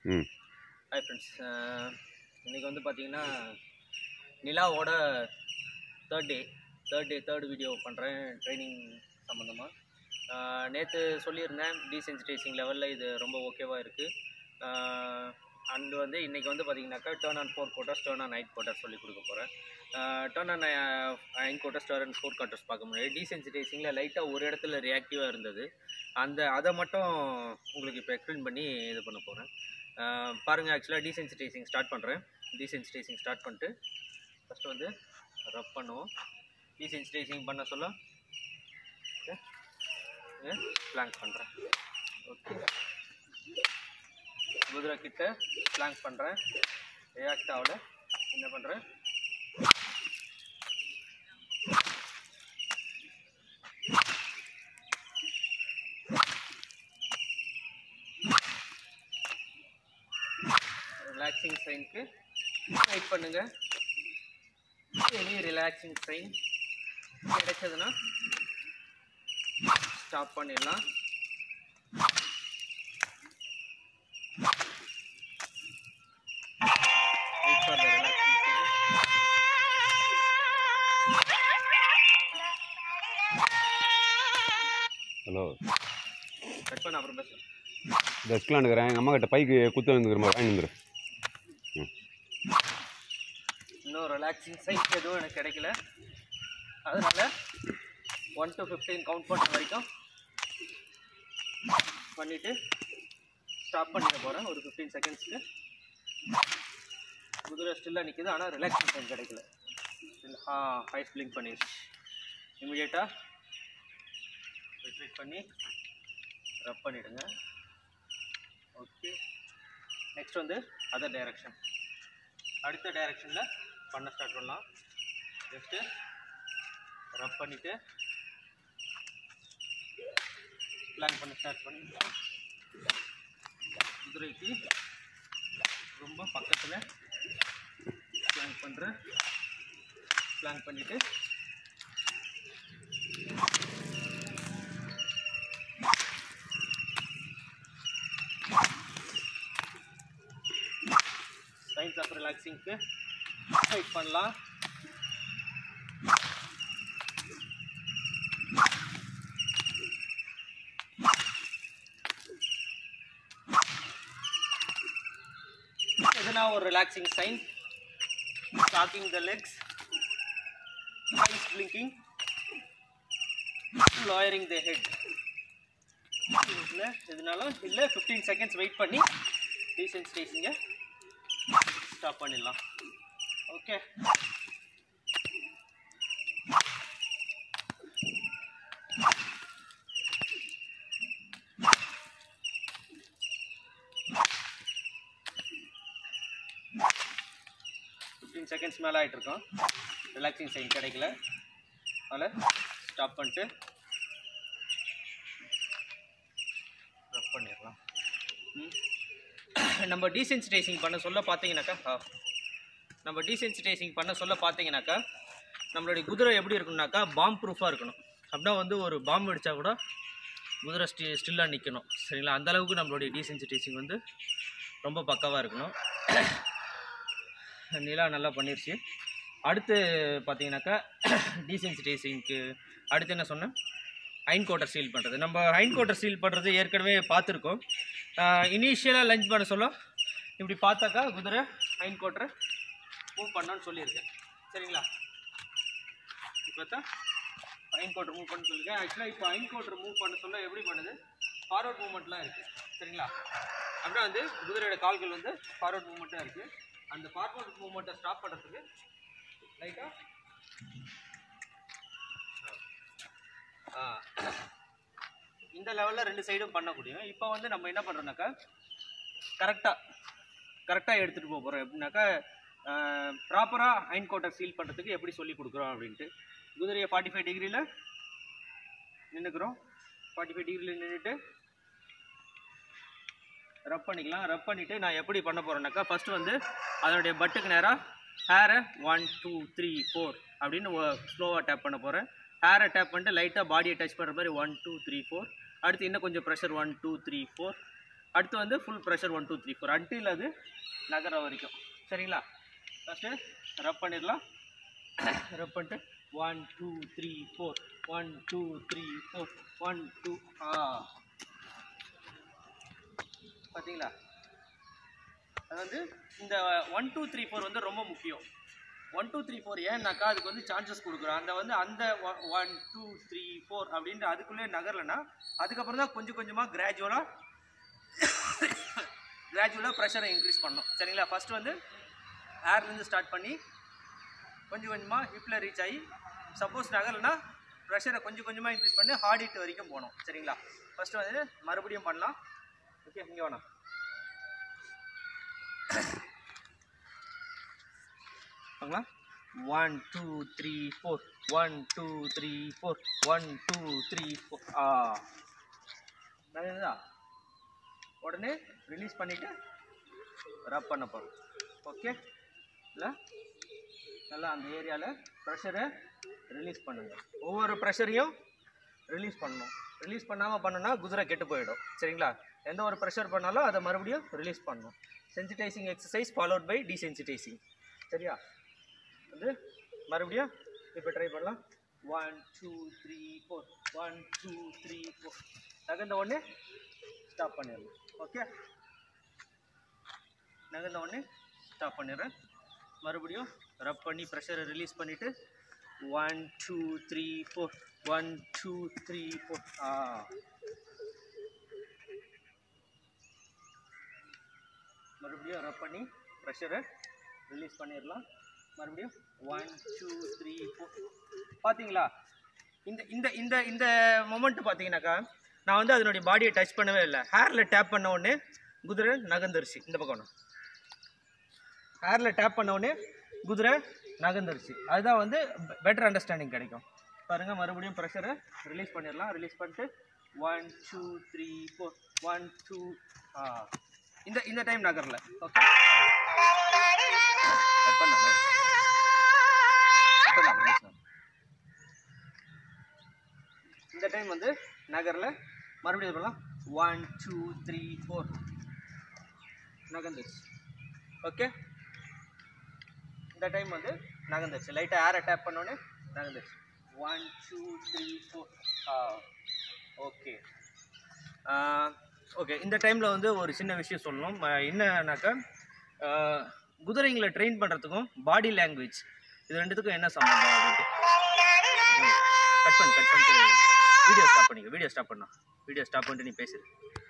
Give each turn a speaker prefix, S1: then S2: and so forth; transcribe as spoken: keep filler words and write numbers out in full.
S1: ம்
S2: hi friends, இன்றைக்கி வந்து பார்த்திங்கன்னா நிலாவோட third day third day third video பண்ணுறேன் ட்ரைனிங் சம்மந்தமாக. நேற்று சொல்லியிருந்தேன் டீசென்சிடைசிங் லெவலில் இது ரொம்ப ஓகேவாக இருக்குது. அண்டு வந்து இன்றைக்கி வந்து பார்த்திங்கனாக்கா turn on four quarters, turn on night quarters சொல்லி கொடுக்க போகிறேன். Turn on nine quarters, turn on four quarters பார்க்க முடியாது. டீசென்சிடைசிங்கில் லைட்டாக ஒரு இடத்துல ரியாக்டிவாக இருந்தது. அந்த அதை மட்டும் உங்களுக்கு இப்போ எக்ஸ்பிளைன் பண்ணி இது பண்ண போகிறேன். பாருங்கள், ஆக்சுவலாக டீசென்சிடைசிங் ஸ்டார்ட் பண்ணுறேன். டீசென்சிடைசிங் ஸ்டார்ட் பண்ணிட்டு ஃபஸ்ட்டு வந்து ரப் பண்ணுவோம். டீசென்சிடைசிங் பண்ண சொல்ல பிளாங்க் பண்ணுறேன். ஓகே, குதிரை கிட்ட பிளாங்க் பண்ணுறேன். ரியாக்ட் ஆகல, என்ன பண்ணுறேன், ரிலாக்ஸிங் சைனுக்கு வெயிட் பண்ணுங்கள். எனி ரிலாக்ஸிங் சைன் கிடைச்சதுன்னா ஸ்டாப் பண்ணிடலாம். Wait for the relaxing sign.
S1: Hello,
S2: cut பண்ண அப்புறம் பேசுகிறேன்.
S1: டெஸ்க்லாம் எடுக்கிறேன். எங்கள் அம்மா கிட்ட பைக்கு குத்து வந்துக்கிற மாதிரி வாங்கி வந்துரு.
S2: இன்னும் ரிலாக்ஸிங் சைன் எதுவும் எனக்கு கிடைக்கல. அதனால் ஒன் டு ஃபிஃப்டீன் கவுண்ட் பண்ணுற வரைக்கும் பண்ணிவிட்டு ஸ்டாப் பண்ணிக்க போகிறேன். ஒரு ஃபிஃப்டீன் செகண்ட்ஸ்க்கு குதிரை ஸ்டில்லாக நிற்கிது, ஆனால் ரிலாக்ஸிங் சைன் கிடைக்கல. ஆ ஹைஸ் பிளிங்க் பண்ணிடுச்சு. இமிடியேட்டாக ரிட்ரீட் பண்ணி ரப் பண்ணிவிடுங்க. ஓகே, நெக்ஸ்ட் வந்து அதர் டைரக்ஷன். அடுத்த டைரக்ஷனில் பண்ண ஸ்டார்ட் பண்ணலாம். ஜஸ்ட்டு ரப் பண்ணிவிட்டு பிளான் பண்ண ஸ்டார்ட் பண்ணி குதிரைக்கு ரொம்ப பக்கத்தில் பிளான் பண்ணுறேன். பிளான் பண்ணிவிட்டு சைன்ஸ் ஆஃப் ரிலாக்ஸிங்க்கு வெயிட் பண்ணலாம். எதுனா ஒரு relaxing sign, stacking the legs, eyes blinking, lowering the head. எதுனாலும் இல்லை, ஃபிஃப்டீன் செகண்ட்ஸ் வெயிட் பண்ணி டீசென்சிடைசிங்கை ஸ்டாப் பண்ணிடலாம். ஓகே, ஃபிஃப்டீன் செகண்ட்ஸ் மேலே ஆகிட்ருக்கோம். ரிலாக்ஸிங் சைன் கிடைக்கல, அதனால் ஸ்டாப் பண்ணிட்டு ரப் பண்ணிடலாம். நம்ம டீசென்சிடைசிங் பண்ண சொல்ல பார்த்தீங்கன்னாக்கா நம்ம டீசென்சிடைசிங் பண்ண சொல்ல பார்த்தீங்கன்னாக்கா நம்மளுடைய குதிரை எப்படி இருக்கணும்னாக்கா பாம்பு ப்ரூஃபாக இருக்கணும். அப்படின்னா வந்து ஒரு பாம்பு அடித்தா கூட குதிரை ஸ்டி ஸ்டில்லாக நிற்கணும். சரிங்களா? அந்தளவுக்கு நம்மளுடைய டீசென்சிடைசிங் வந்து ரொம்ப பக்காவாக இருக்கணும். நிலா நல்லா பண்ணிருச்சு. அடுத்து பார்த்தீங்கன்னாக்கா டீசென்சிடைசிங்க்கு அடுத்து என்ன சொன்னேன், ஹைண்ட் குவார்ட்டர் சீல் பண்ணுறது. நம்ம ஹைண்ட் குவார்ட்டர் சீல் பண்ணுறது ஏற்கனவே பார்த்துருக்கோம். இனிஷியலாக லஞ்ச் பண்ண சொல்ல இப்படி பார்த்தாக்கா குதிரை ஹைண்ட் குவார்ட்டரை மூவ் பண்ணோன்னு சொல்லியிருக்கேன். சரிங்களா? இப்போ தான் ஹைண்ட் குவார்ட்டர் மூவ் பண்ண சொல்லியிருக்கேன். ஆக்சுவலாக இப்போ ஹைண்ட் குவார்ட்டர் மூவ் பண்ண சொல்ல எப்படி பண்ணுது, ஃபார்வர்ட் மூவ்மெண்ட்லாம் இருக்குது. சரிங்களா? அப்படின்னா வந்து குதிரையோட கால்கள் வந்து ஃபார்வர்ட் மூவ்மெண்ட்டாக இருக்குது. அந்த ஃபார்வர்ட் மூவ்மெண்ட்டை ஸ்டாப் பண்ணுறதுக்கு லைட்டாக இந்த லெவலில் ரெண்டு சைடும் பண்ண முடியும். இப்போ வந்து நம்ம என்ன பண்ணுறோம்னாக்கா கரெக்டாக கரெக்டாக எடுத்துகிட்டு போக போகிறோம். எப்படின்னாக்கா ப்ராப்பராக ஹைண்ட் குவார்ட்டர் சீல் பண்ணுறதுக்கு எப்படி சொல்லி கொடுக்குறோம் அப்படின்ட்டு. குதிரையை ஃபார்ட்டி ஃபைவ் டிகிரியில் நின்றுக்கிறோம். ஃபார்ட்டி ஃபைவ் டிகிரியில் நின்றுட்டு ரப் பண்ணிக்கலாம். ரப் பண்ணிவிட்டு நான் எப்படி பண்ண போகிறேன்னாக்கா ஃபஸ்ட்டு வந்து அதனுடைய பட்டுக்கு நேராக ஹேரை ஒன் டூ த்ரீ ஃபோர் அப்படின்னு ஸ்லோவாக டேப் பண்ண போகிறேன். ஹேரை டேப் பண்ணிட்டு லைட்டாக பாடியை டச் பண்ணுற மாதிரி ஒன் டூ த்ரீ ஃபோர். அடுத்து இன்னும் கொஞ்சம் pressure one two three four. அடுத்து வந்து full pressure one two three four until அது நகர வரைக்கும். சரிங்களா? ஃபஸ்ட்டு ரப் பண்ணிடலாம். ரப் பண்ணிட்டு one two three four one two three four one two ஆ பார்த்தீங்களா? அது வந்து இந்த ஒன் டூ த்ரீ ஃபோர் வந்து ரொம்ப முக்கியம். ஒன் டூ த்ரீ ஃபோர் ஏன்னாக்கா அதுக்கு வந்து சான்சஸ் கொடுக்குறோம். அந்த வந்து அந்த ஒன் டூ த்ரீ ஃபோர் அப்படின்ற அதுக்குள்ளே நகரலைன்னா அதுக்கப்புறம் தான் கொஞ்சம் கொஞ்சமாக கிராஜுவலாக கிராஜுவலாக ப்ரெஷரை இன்க்ரீஸ் பண்ணணும். சரிங்களா? ஃபஸ்ட்டு வந்து ஏர்லேருந்து ஸ்டார்ட் பண்ணி கொஞ்சம் கொஞ்சமாக ஹிப்பில் ரீச் ஆகி சப்போஸ் நகரலைன்னா ப்ரெஷரை கொஞ்சம் கொஞ்சமாக இன்க்ரீஸ் பண்ணி ஹார்ட் ஹிட் வரைக்கும் போகணும். சரிங்களா? ஃபஸ்ட்டு வந்து மறுபடியும் பண்ணலாம். ஓகே, இங்கே வேணாம். பார்க்கலாம். One two three four one two three four one two three four ஆ நல்லதா? உடனே ரிலீஸ் பண்ணிவிட்டு ரப் பண்ண போகிறோம். ஓகே, இல்லை நல்லா அந்த ஏரியாவில் ப்ரெஷரை ரிலீஸ் பண்ணுங்கள். ஒவ்வொரு ப்ரெஷரையும் ரிலீஸ் பண்ணணும். ரிலீஸ் பண்ணாமல் பண்ணோன்னா குதிரை கெட்டு போயிடும். சரிங்களா? எந்த ஒரு ப்ரெஷர் பண்ணாலும் அதை மறுபடியும் ரிலீஸ் பண்ணணும். Sensitizing exercise followed by desensitizing. சரியா? வந்து மறுபடியும் இப்போ ட்ரை பண்ணலாம். One two three four one two three four நகர்ந்த உடனே ஸ்டாப் பண்ணிடலாம். ஓகே, நகர்ந்த உடனே ஸ்டாப் பண்ணிடுறேன். மறுபடியும் ரப் பண்ணி ப்ரெஷரை ரிலீஸ் பண்ணிவிட்டு one two three four one two three four ஆ மறுபடியும் ரப் பண்ணி ப்ரெஷரை ரிலீஸ் பண்ணிடலாம். மறுபடியும் ஒன் டூ த்ரீ ஃபோர் பார்த்தீங்களா? இந்த இந்த இந்த இந்த மொமெண்ட்டு பார்த்தீங்கன்னாக்கா நான் வந்து அதனுடைய பாடியை டச் பண்ணவே இல்லை. ஹேரில் டேப் பண்ண உடனே குதிரை நகர்ந்துருச்சு. இந்த பக்கம் ஹேரில் டேப் பண்ண உடனே குதிரை நகர்ந்துருச்சு. அதுதான் வந்து பெட்டர் அண்டர்ஸ்டாண்டிங் கிடைக்கும். பாருங்கள், மறுபடியும் ப்ரெஷரை ரிலீஸ் பண்ணிடலாம். ரிலீஸ் பண்ணிட்டு one two three four one two ஆ இந்த இந்த டைம் நகரில். ஓகே, இந்த டைம் வந்து நகரில் மறுபடியும் பண்ணலாம். ஒன் டூ த்ரீ ஃபோர் நகர்ந்துச்சு. ஓகே, இந்த டைம் வந்து நகர்ந்துச்சு. லைட்டாக ஏரை டேப் பண்ணோன்னே நகர்ந்துச்சு. ஒன் டூ த்ரீ ஃபோர் ஆ ஓகே ஓகே இந்த டைமில் வந்து ஒரு சின்ன விஷயம் சொல்லணும். என்னன்னாக்கா குதிரைங்களை ட்ரெயின் பண்ணுறதுக்கும் பாடி லாங்குவேஜ் இது ரெண்டுத்துக்கும் என்ன சம்மந்தம் அப்படின்ட்டு கட் பண்ணி கட் பண்ணிட்டு வீடியோ ஸ்டாப் பண்ணிக்க. வீடியோ ஸ்டாப் பண்ணா வீடியோ ஸ்டாப் பண்ணிட்டு நீ பேசு.